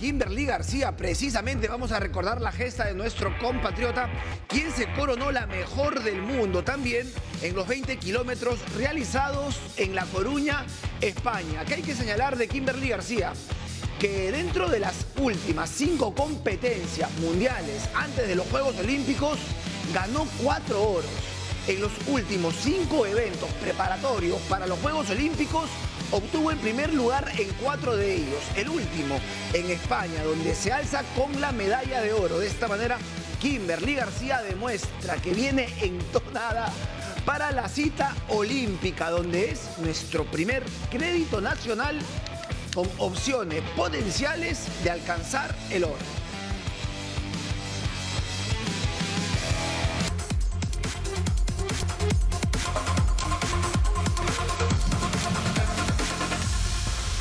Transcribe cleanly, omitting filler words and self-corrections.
Kimberly García. Precisamente vamos a recordar la gesta de nuestro compatriota, quien se coronó la mejor del mundo también en los 20 kilómetros realizados en La Coruña, España. ¿Qué hay que señalar de Kimberly García? Que dentro de las últimas 5 competencias mundiales antes de los Juegos Olímpicos, ganó 4 oros. En los últimos 5 eventos preparatorios para los Juegos Olímpicos, obtuvo el primer lugar en 4 de ellos. El último en España, donde se alza con la medalla de oro. De esta manera, Kimberly García demuestra que viene entonada para la cita olímpica, donde es nuestro primer crédito nacional con opciones potenciales de alcanzar el oro.